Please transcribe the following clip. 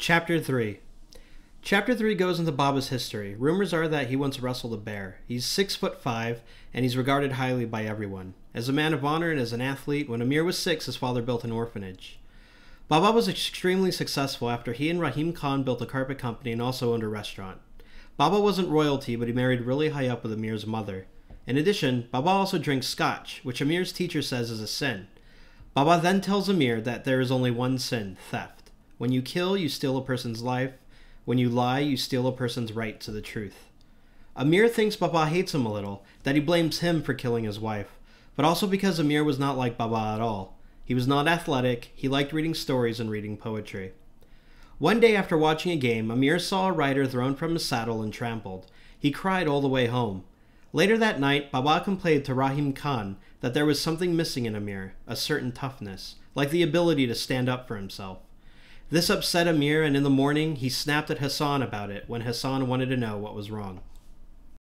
Chapter 3. Chapter 3 goes into Baba's history. Rumors are that he once wrestled a bear. He's 6'5", and he's regarded highly by everyone. As a man of honor and as an athlete, when Amir was 6, his father built an orphanage. Baba was extremely successful after he and Rahim Khan built a carpet company and also owned a restaurant. Baba wasn't royalty, but he married really high up with Amir's mother. In addition, Baba also drinks Scotch, which Amir's teacher says is a sin. Baba then tells Amir that there is only one sin, theft. When you kill, you steal a person's life. When you lie, you steal a person's right to the truth. Amir thinks Baba hates him a little, that he blames him for killing his wife, but also because Amir was not like Baba at all. He was not athletic, he liked reading stories and reading poetry. One day after watching a game, Amir saw a rider thrown from his saddle and trampled. He cried all the way home. Later that night, Baba complained to Rahim Khan that there was something missing in Amir, a certain toughness, like the ability to stand up for himself. This upset Amir, and in the morning, he snapped at Hassan about it when Hassan wanted to know what was wrong.